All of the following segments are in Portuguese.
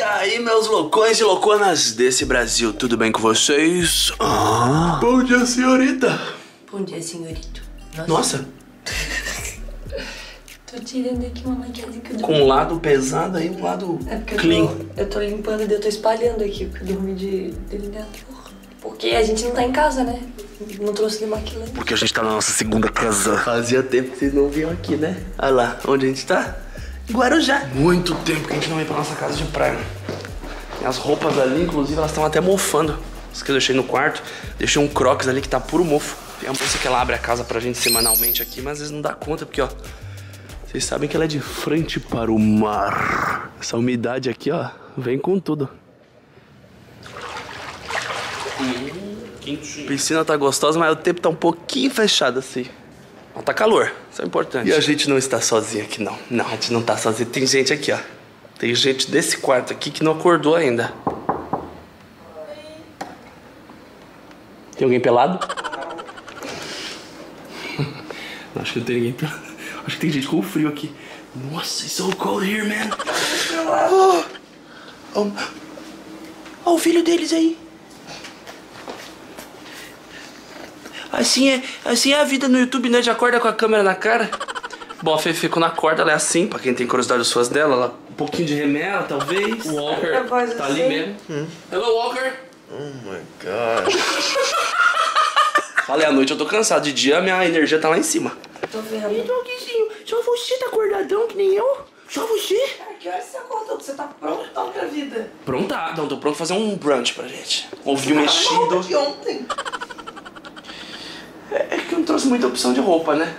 aí, meus loucões e louconas desse Brasil, tudo bem com vocês? Bom dia, senhorita. Bom dia, senhorito. Nossa. Tô tirando aqui uma maquiagem que eu dormi. Com um lado pesado aí, um lado clean. Eu tô limpando e eu tô espalhando aqui, porque eu dormi de delineador. Porque a gente não tá em casa, né? Não trouxe demaquilante. Porque a gente tá na nossa segunda casa. Fazia tempo que vocês não vinham aqui, né? Olha lá, onde a gente tá? Guarujá. Muito tempo que a gente não vem pra nossa casa de praia. E as roupas ali, inclusive, elas estão até mofando. As que eu deixei no quarto. Deixei um crocs ali que tá puro mofo. Tem uma moça que ela abre a casa pra gente semanalmente aqui, mas às vezes não dá conta, porque, ó... Vocês sabem que ela é de frente para o mar. Essa umidade aqui, ó, vem com tudo. A piscina tá gostosa, mas o tempo tá um pouquinho fechado assim. Mas tá calor, isso é importante. E a gente não está sozinho aqui, não. Não, a gente não tá sozinho. Tem gente aqui, ó. Tem gente desse quarto aqui que não acordou ainda. Tem alguém pelado? Acho que não tem ninguém pelado. Acho que tem gente com frio aqui. Nossa, it's so cold here, man. Oh, o filho deles aí. Assim é a vida no YouTube, né? Já acorda com a câmera na cara. Bom, a Fefe, quando acorda, ela é assim. Pra quem tem curiosidade dos fãs dela, ela, um pouquinho de remela, talvez. O Walker tá ali mesmo. Hello, Walker. Oh my God. Falei, à noite eu tô cansado. De dia, minha energia tá lá em cima. Tô vendo. E dogzinho, só você tá acordadão que nem eu? Só você? Cara, que horas você acordou? Você tá pronto pra vida? Pronta? Não, tô pronto pra fazer um brunch pra gente. Ovinho mexido. De ontem. É que eu não trouxe muita opção de roupa, né?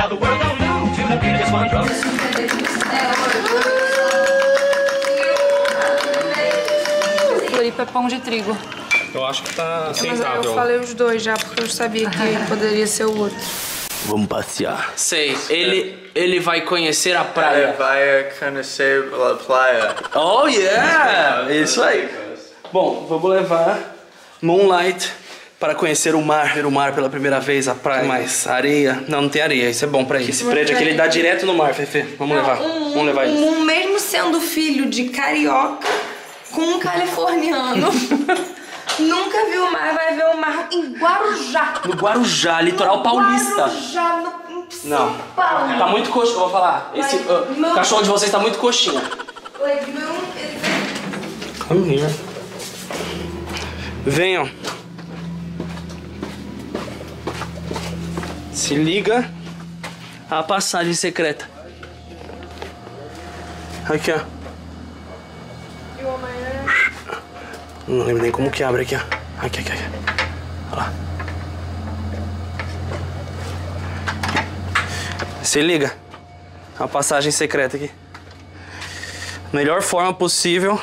Floripa é pão de trigo. Eu acho que tá Mas eu falei os dois já, porque eu sabia que poderia ser o outro. Vamos passear. Sei, ele vai conhecer a praia. Vai conhecer a praia. Oh, yeah! Isso aí. Bom, vamos levar Moonlight para conhecer o mar. Ver o mar pela primeira vez, a praia. Mais areia. Não tem areia, isso é bom pra ir. Esse prédio aqui, ele dá direto no mar, Fefe. Vamos levar. Vamos levar ele. Mesmo sendo filho de carioca com um californiano, nunca viu o mar, vai ver o mar em Guarujá. No Guarujá, litoral paulista. Guarujá, no São Não, Paulo. tá muito coxinha, eu vou falar. Esse cachorro de vocês tá muito coxinha. Come here. Venham. Se liga a passagem secreta. Aqui, ó. Não lembro nem como que abre aqui, ó. Aqui. Olha lá. Se liga. A passagem secreta aqui. Melhor forma possível.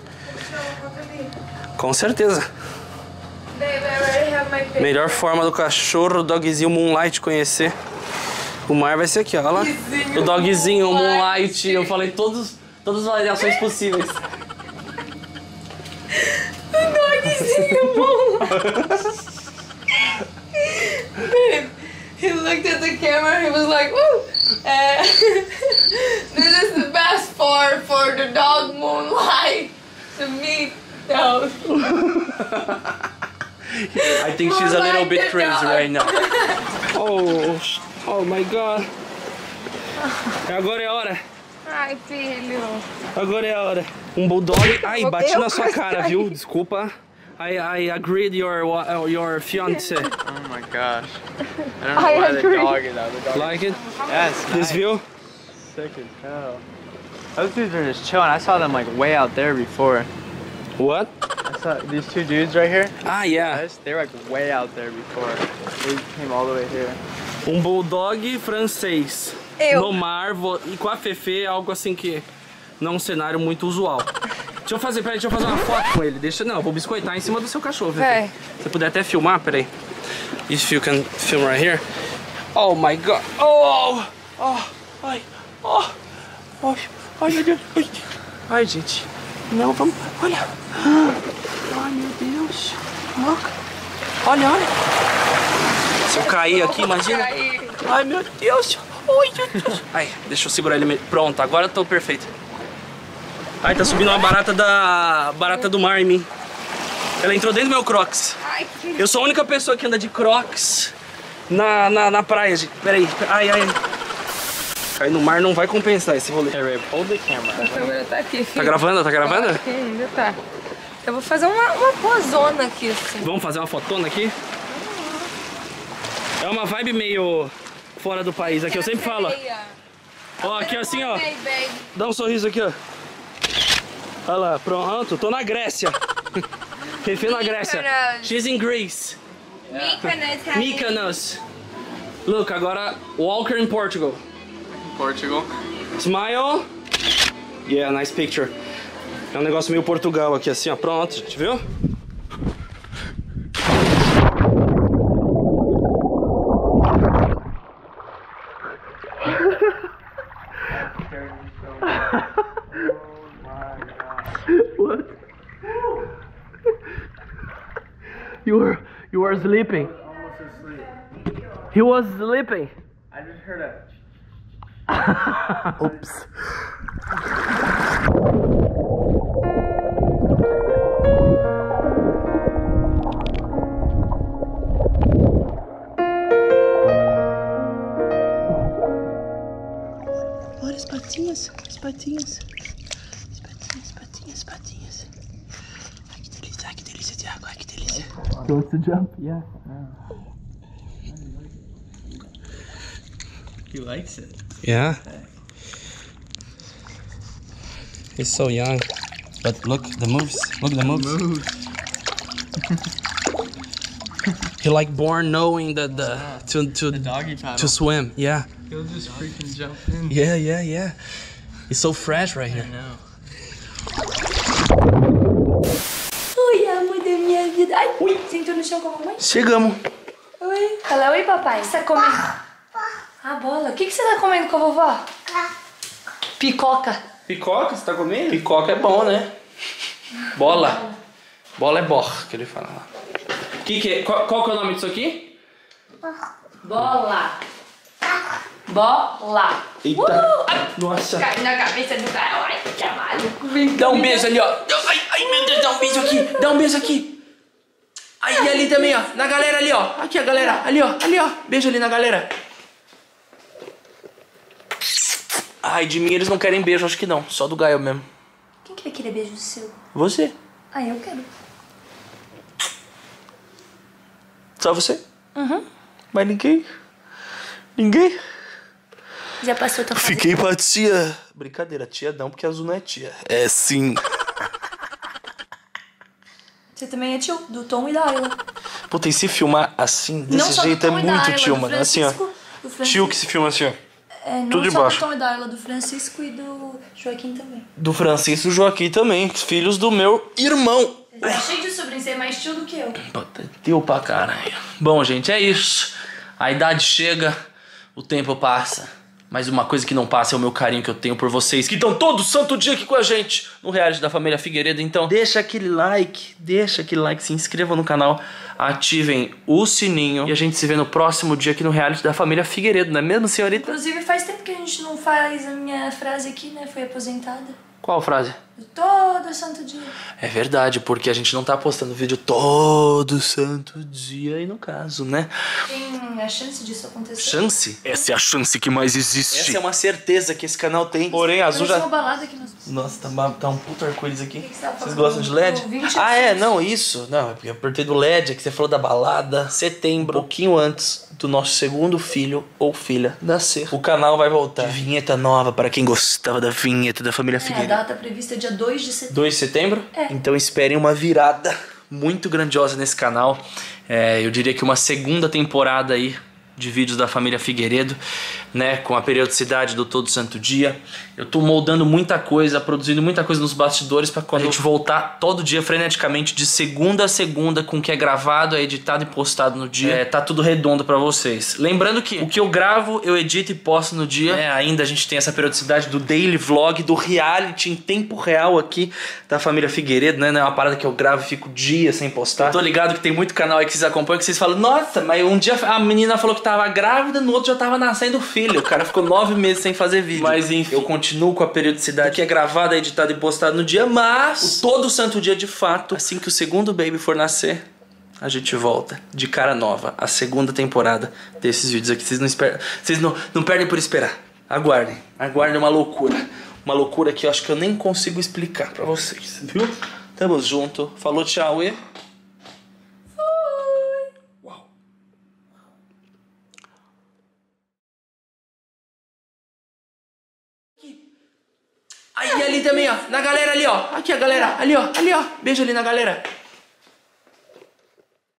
Com certeza. Melhor forma do cachorro, o dogzinho Moonlight conhecer o mar vai ser aqui, ó. Olha lá. O dogzinho, o Moonlight. Eu falei todas as variações possíveis. Babe, he looked at the camera, he was like, woo! This is the best part for the dog Moonlight to meet those. I think she's a little bit crazy right now. Oh my God. Agora é a hora. Ai, filho. Agora é a hora. Um bulldog. Ai, bati na sua cara, viu? Desculpa. I agreed your fiance. Oh my gosh. I don't know why the dog is out. The dog Like it? Yes. This view? Sick as hell. Those dudes are just chilling. I saw them like way out there before. What? I saw these two dudes right here. Ah, yeah. They were like way out there before. They came all the way here. Um bulldog francês. No mar e com a Fefe é algo assim que não é um cenário muito usual. Deixa eu fazer uma foto com ele. Não, eu vou biscoitar em cima do seu cachorro, Fefe. Se você puder até filmar, peraí. If you can film right here. Oh my God. Ai, meu Deus. Ai, gente. Não, vamos. Olha. Ai, meu Deus. Olha. Se eu cair aqui, imagina. Ai, meu Deus. Ai, meu Deus. Ai, deixa eu segurar ele. Pronto, agora eu tô perfeito. Ai, tá subindo uma barata do mar em mim. Ela entrou dentro do meu Crocs. Ai, que... Eu sou a única pessoa que anda de Crocs na praia, gente. Peraí. Ai. Cair no mar não vai compensar esse rolê. Hey, Ray, hold the camera. A câmera tá aqui, filho. Tá gravando? Tá gravando? Acho que ainda tá. Eu vou fazer uma posona aqui, assim. Vamos fazer uma fotona aqui? É uma vibe meio fora do país aqui, eu sempre falo. Ó, aqui assim, ó. Dá um sorriso aqui, ó. Olha lá, pronto, tô na Grécia. Refém na Grécia. She's in Greece. Mykonos. Look, agora Walker in Portugal. Portugal. Smile. Yeah, nice picture. É um negócio meio Portugal aqui, assim, ó. Pronto, gente, viu? What? You were sleeping. Almost asleep. He was sleeping. I just heard a... Oops. Olha as patinhas, as patinhas. As patinhas. Ai, que delícia de água, ai, que delícia. You want to jump? Yeah. He likes it. Yeah. He's so young. But look the moves. Look the moves. He like born knowing that the Doggy paddle. to swim. Yeah. He'll just freaking jump in. Yeah. He's so fresh right I here. know. Oi, amor da minha vida. Ai, sentou no chão com a mamãe? Chegamos. Oi. Fala oi, papai. O que você tá comendo? Ah, bola. O que você tá comendo com a vovó? Picoca. Picoca, você tá comendo? Picoca é bom, né? Bola. Bola é bor, que ele fala lá. Qual que é o nome disso aqui? Bola. Bola. Eita. Nossa. Cai na cabeça do cara. Ai, que maluco. Dá um beijo ali, ó. Ai, meu Deus, dá um beijo aqui. Dá um beijo aqui. Aí, e ali também, ó. Na galera ali, ó. Aqui a galera. Ali, ó. Beijo ali na galera. Ai, de mim eles não querem beijo, acho que não. Só do Gael mesmo. Quem que vai querer beijo seu? Você. Ah, eu quero. Só você? Uhum. Mas ninguém? Ninguém? Já passou tua fase? Fiquei pra tia. Brincadeira, tia não, porque azul não é tia. É sim. Você também é tio do Tom e da Ayla. Puta, e se filmar assim, desse Não só jeito, do é Tom e da muito Ayla, tio, do mano. Assim, ó. do Francisco. Tio que se filma assim, ó. É, não tudo de só baixo. do Tom e da Ayla, do Francisco e do Joaquim também. Do Francisco e do Joaquim também, filhos do meu irmão. Tá cheio de sobrinho, você é mais tio do que eu. Puta, deu pra caralho. Bom, gente, é isso. A idade chega, o tempo passa. Mas uma coisa que não passa é o meu carinho que eu tenho por vocês, que estão todo santo dia aqui com a gente no reality da família Figueiredo. Então deixa aquele like, se inscrevam no canal, ativem o sininho. E a gente se vê no próximo dia aqui no reality da família Figueiredo, não é mesmo, senhorita? Inclusive faz tempo que a gente não faz a minha frase aqui, né? Foi aposentada. Qual frase? Todo santo dia. É verdade, porque a gente não tá postando vídeo todo santo dia aí no caso, né? Tem a chance disso acontecer? Chance? Essa é a chance que mais existe. Essa é uma certeza que esse canal tem. Porém, a Azul Parece já... uma balada aqui nos... Nossa, tá um puto arco-íris aqui. que você tava Vocês falando? gostam de LED? Do 20 Ah, é, anos. não, isso. Não, é porque eu apertei do LED, é que você falou da balada. Setembro, pouquinho antes do nosso segundo filho ou filha nascer. O canal vai voltar. De vinheta nova para quem gostava da vinheta da família É, a Figueiredo. data prevista é dia 2 de setembro. 2 de setembro? É. Então esperem uma virada muito grandiosa nesse canal. Eu diria que uma segunda temporada aí de vídeos da família Figueiredo, né, com a periodicidade do Todo Santo Dia. Eu tô moldando muita coisa, produzindo muita coisa nos bastidores para quando a gente voltar todo dia freneticamente de segunda a segunda com o que é gravado, é editado e postado no dia. Tá tudo redondo para vocês. Lembrando que o que eu gravo, eu edito e posto no dia. Ainda a gente tem essa periodicidade do daily vlog, do reality em tempo real aqui da família Figueiredo, né? Não é uma parada que eu gravo e fico dias sem postar. Eu tô ligado que tem muito canal aí que vocês acompanham que vocês falam: nossa, mas um dia a menina falou que tava grávida, no outro já tava nascendo filho. filho. O cara ficou 9 meses sem fazer vídeo. Mas enfim, eu continuo com a periodicidade que é gravada, editada e postada no dia, mas todo santo dia de fato, assim que o segundo baby for nascer, a gente volta de cara nova. A segunda temporada desses vídeos aqui. Vocês não esperam. Vocês não perdem por esperar. Aguardem. Aguardem uma loucura. Uma loucura que eu acho que eu nem consigo explicar pra vocês. Viu? Tamo junto. Falou, tchau e... Aí ali também, ó, na galera ali, ó. Aqui a galera, ali, ó, ali, ó. Beijo ali na galera.